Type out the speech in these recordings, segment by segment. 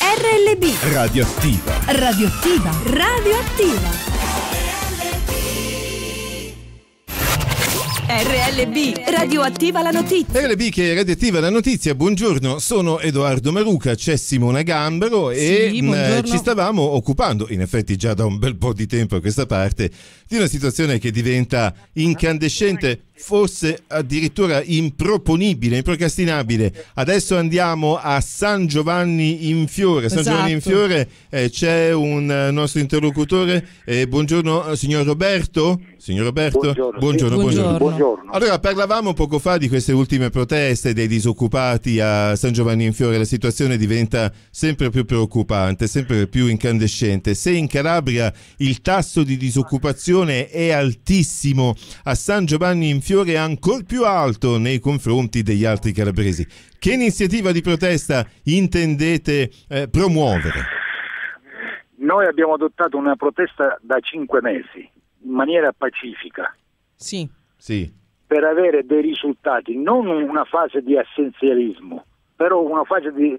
RLB Radioattiva. Radioattiva. Radioattiva. RLB Radioattiva la notizia. RLB che è Radioattiva la notizia. Buongiorno, sono Edoardo Maruca, c'è Simona Gambero e ci stavamo occupando, in effetti già da un bel po' di tempo a questa parte, di una situazione che diventa incandescente, forse addirittura improponibile, improcrastinabile. Adesso andiamo a San Giovanni in Fiore. San Giovanni in Fiore c'è un nostro interlocutore. Buongiorno signor Roberto. Signor Roberto? Buongiorno. Allora, parlavamo poco fa di queste ultime proteste dei disoccupati a San Giovanni in Fiore. La situazione diventa sempre più preoccupante, sempre più incandescente. Se in Calabria il tasso di disoccupazione è altissimo, a San Giovanni in Fiore è ancora più alto nei confronti degli altri calabresi. Che iniziativa di protesta intendete promuovere? Noi abbiamo adottato una protesta da 5 mesi, in maniera pacifica. Sì. Per avere dei risultati, non una fase di essenzialismo, però una fase di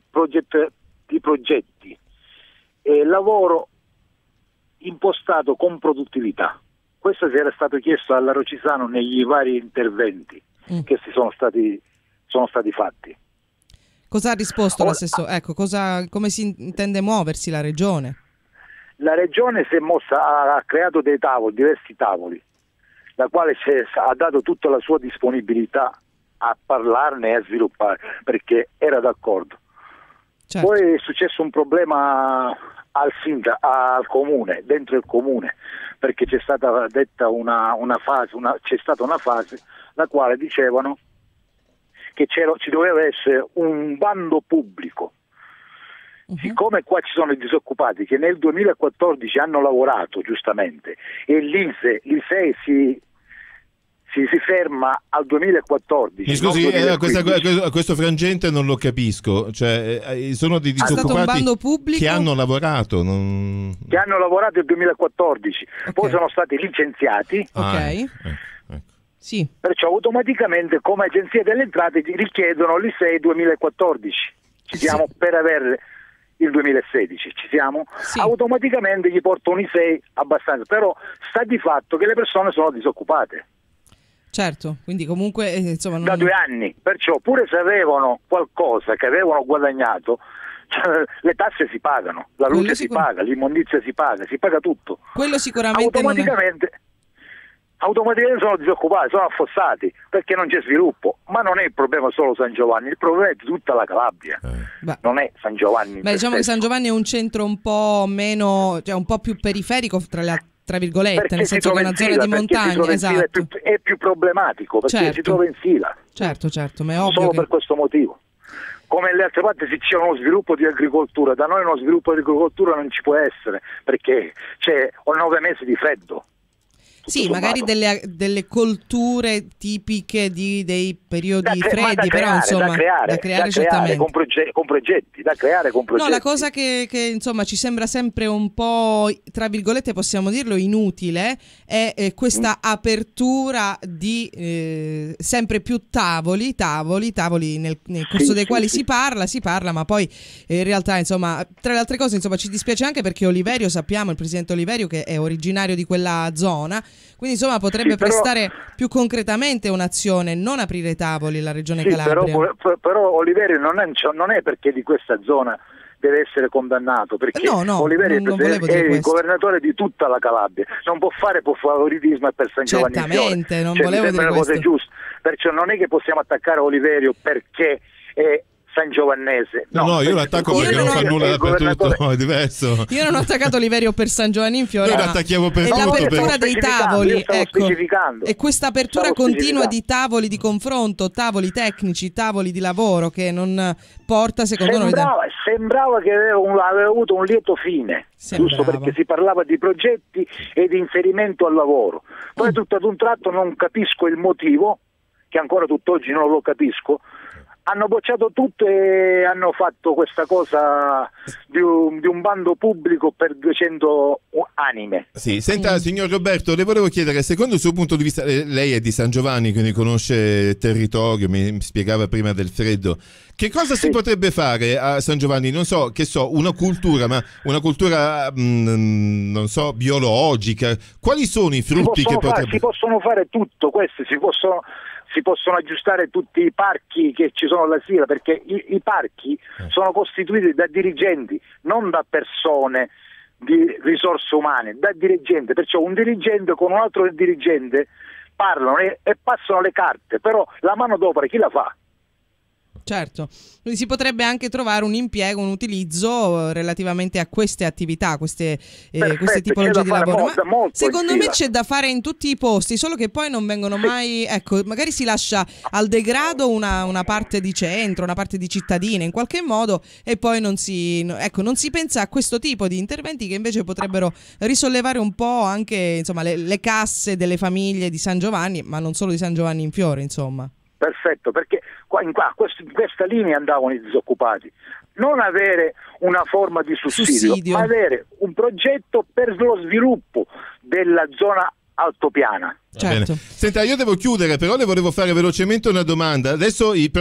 progetti e lavoro impostato con produttività. Questo si era stato chiesto alla Rocisano negli vari interventi che sono stati fatti. Cosa ha risposto l'assessore? Ecco, come si intende muoversi la regione? La regione si è mossa, ha creato dei tavoli, diversi tavoli, la quale ha dato tutta la sua disponibilità a parlarne e a sviluppare, perché era d'accordo. Certo. Poi è successo un problema al comune, dentro il comune, perché c'è stata detta una fase la quale dicevano che ci doveva essere un bando pubblico. Siccome qua ci sono i disoccupati che nel 2014 hanno lavorato giustamente e l'ISEE si ferma al 2014. Mi scusi, questo frangente non lo capisco, cioè sono dei disoccupati che hanno lavorato che hanno lavorato nel 2014, poi sono stati licenziati. Sì. Perciò automaticamente come agenzia delle entrate richiedono l'ISEE 2014. Ci siamo per avere il 2016, ci siamo? Sì. Automaticamente gli porto un ISEE abbastanza, però sta di fatto che le persone sono disoccupate. Certo, quindi comunque insomma da 2 anni, perciò pure se avevano qualcosa che avevano guadagnato, le tasse si pagano, la luce si paga, l'immondizia si paga tutto. Quello sicuramente automaticamente sono disoccupati, sono affossati perché non c'è sviluppo. Ma non è il problema solo San Giovanni, il problema è di tutta la Calabria. Non è San Giovanni. Diciamo che San Giovanni è un centro un po' meno, cioè un po' più periferico tra virgolette, perché nel senso che è una zona di montagna, esatto. È più problematico perché si trova in fila. Certo, ma è ovvio solo per questo motivo. Come nelle altre parti c'è uno sviluppo di agricoltura, da noi uno sviluppo di agricoltura non ci può essere perché c'è 9 mesi di freddo. Sì, magari delle colture tipiche dei periodi freddi, però insomma da creare certamente. Con progetti. No, la cosa che insomma ci sembra sempre un po', tra virgolette possiamo dirlo, inutile è questa apertura di sempre più tavoli nel corso dei quali si parla, ma poi in realtà insomma tra le altre cose insomma ci dispiace anche perché Oliverio, sappiamo, il presidente Oliverio che è originario di quella zona, quindi insomma potrebbe prestare più concretamente un'azione, non aprire tavoli la regione Calabria. Però Oliverio non è perché di questa zona deve essere condannato, perché Oliverio è il governatore di tutta la Calabria, non può fare favoritismo per San Giovanni in Fiore. Certamente, non volevo dire questo. Cose giuste, perciò non è che possiamo attaccare Oliverio perché è San Giovannese. No, io l'attacco perché non fa nulla dappertutto, è diverso. Io non ho attaccato Oliverio per San Giovanni in Fiore. Io l'attacchiamo per tutto. E l'apertura dei tavoli, ecco. E questa apertura continua di tavoli di confronto, tavoli tecnici, tavoli di lavoro che non porta secondo noi. Sembrava che aveva avuto un lieto fine, giusto perché si parlava di progetti e di inserimento al lavoro. Poi tutto ad un tratto non capisco il motivo, che ancora tutt'oggi non lo capisco. hanno bocciato tutto e hanno fatto questa cosa di un bando pubblico per 200 anime. Sì, senta, signor Roberto, le volevo chiedere, secondo il suo punto di vista, lei è di San Giovanni, quindi conosce il territorio, mi spiegava prima del freddo, che cosa si potrebbe fare a San Giovanni? Non so, una cultura, ma una cultura, non so, biologica. Quali sono i frutti che potrebbe... Si possono fare tutto, questi si possono aggiustare tutti i parchi che ci sono alla Sila, perché i parchi sono costituiti da dirigenti, non da persone di risorse umane, da dirigente. Perciò un dirigente con un altro dirigente parlano e passano le carte, però la manodopera chi la fa? Certo, quindi si potrebbe anche trovare un impiego, un utilizzo relativamente a queste attività, queste tipologie di lavoro. Ma secondo me c'è da fare in tutti i posti, solo che poi non vengono mai, ecco, magari si lascia al degrado una parte di centro, una parte di cittadine in qualche modo, e poi non si pensa a questo tipo di interventi che invece potrebbero risollevare un po' anche, insomma, le casse delle famiglie di San Giovanni, ma non solo di San Giovanni in Fiore, insomma. Perfetto, perché in questa linea andavano i disoccupati. Non avere una forma di sussidio. Ma avere un progetto per lo sviluppo della zona altopiana. Certo. Senta, io devo chiudere, però le volevo fare velocemente una domanda. Adesso il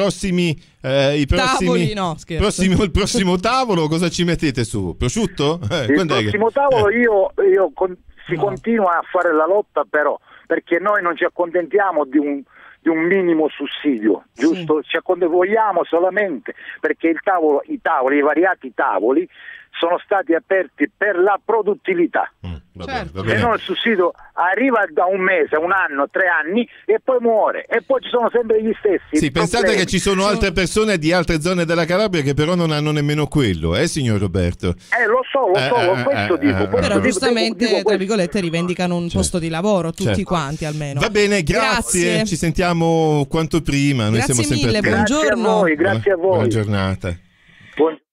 prossimo tavolo cosa ci mettete su? Prosciutto? Il prossimo tavolo si continua a fare la lotta, però, perché noi non ci accontentiamo di un minimo sussidio, giusto? Sì. Vogliamo solamente perché i variati tavoli sono stati aperti per la produttività. Certo. Se no il sussidio arriva da un mese, un anno, 3 anni e poi muore, e poi ci sono sempre gli stessi. Sì, pensate che ci sono altre persone di altre zone della Calabria che però non hanno nemmeno quello, signor Roberto? Lo so, questo dico. Però giustamente, tra virgolette, rivendicano un posto di lavoro, tutti quanti almeno. Va bene, grazie. Ci sentiamo quanto prima. Noi grazie siamo sempre mille, buongiorno. Grazie a voi. Buona giornata.